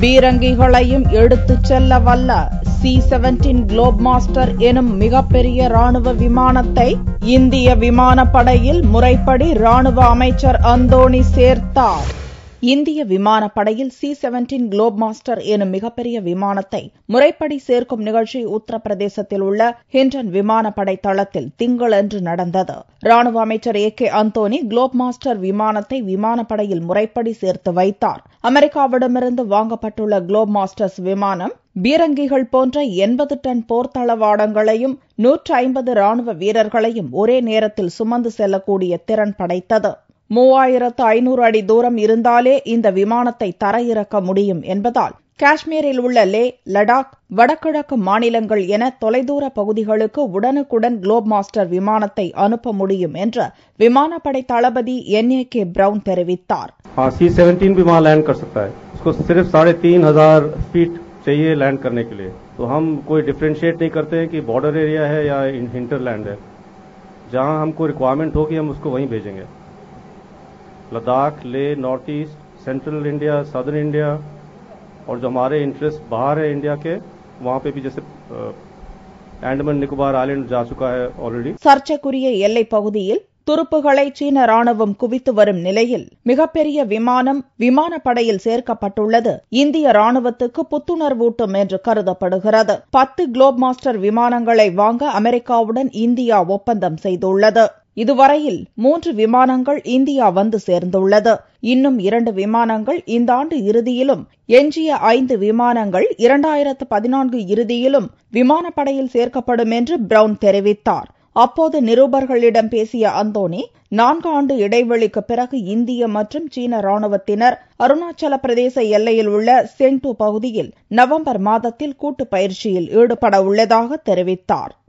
பீரங்கிகளையும் எடுத்துச் செல்ல வல்ல C-17 Globemaster எனும் மிகப்பெரிய ராணுவ விமானத்தை இந்திய விமானப்படையில் முறைப்படி ராணுவ அமைச்சர் அந்தோணி சேர்த்தார். இந்திய விமானப்படையில் C-17 Globemaster எனும் மிகப்பெரிய விமானத்தை முறைப்படி சேர்க்கும் நிகழ்ச்சி உத்தரப்பிரதேசத்தில் உள்ள ஹிண்டன் விமானப்படை தளத்தில் திங்களன்று நடந்தது. ராணுவ அமைச்சர் AK Antony Globemaster விமானத்தை விமானப்படையில் முறைப்படி சேர்த்து வைத்தார். அமெரிக்காவிடமிருந்து வாங்கப்பட்டுள்ள Globemasters விமானம் பீரங்கிகள் போன்ற 80 டன் போர் தளவாடங்களையும் 150 ராணுவ வீரர்களையும் ஒரே நேரத்தில் சுமந்து செல்லக்கூடிய திறன் படைத்தது. 3500 அடி தூரம் இருந்தாலே இந்த விமானத்தை தரையிறக்க முடியும் என்பதால் காஷ்மீரில் உள்ள லே, லடாக், வடகிழக்கு மாநிலங்கள் என தொலைதூர பகுதிகளுக்கு உடனுக்குடன் Globemaster விமானத்தை அனுப்ப முடியும் என்று விமானப்படை தளபதி NAK பிரவுன் தெரிவித்தார். C-17 भी वहां लैंड कर सकता है. उसको सिर्फ 3500 फीट चाहिए लैंड करने के लिए. तो हम कोई डिफरेंशिएट नहीं करते हैं कि बॉर्डर एरिया है या हिंटरलैंड है. जहां हमको रिक्वायरमेंट होगी हम उसको वहीं भेजेंगे. Ladakh, Leh, north east, central India, southern India और जो हमारे इंटरेस्ट बाहर है इंडिया के वहां पे भी जैसे अंडमान निकोबार आइलैंड जा चुका है ऑलरेडी. சர்ச்சைக்குரிய எல்லைப் பகுதியில் துருப்புகளை சீன ராணுவம் குவித்து வரும் நிலையில் மிகப்பெரிய விமானம் விமானப்படையில் சேர்க்கப்பட்டுள்ளது இந்திய ராணுவத்துக்கு புத்துணர்வூட்டும் என்று கருதப்படுகிறது. 10 Globemaster விமானங்களை வாங்க அமெரிக்காவுடன் இந்தியா ஒப்பந்தம் செய்துள்ளது. இதுவரையில் 3 விமானங்கள் இந்தியா வந்து சேர்ந்துள்ளது. இன்னும் 2 விமானங்கள் இந்த ஆண்டு இறுதியிலும் எஞ்சிய 5 விமானங்கள் 2014 இறுதியிலும் விமானப்படையில் சேர்க்கப்படும் என்று பிரவுன் தெரிவித்தார். அப்போது நிருபர்களிடம் பேசிய அந்தோணி 4 ஆண்டு இடைவெளிக்கு பிறகு இந்திய மற்றும் சீன ராணுவத்தினர் அருணாச்சல பிரதேச எல்லையில் உள்ள செங்டு பகுதியில் நவம்பர் மாதத்தில் கூட்டு பயிற்சியில் ஈடுபட உள்ளதாக தெரிவித்தார்.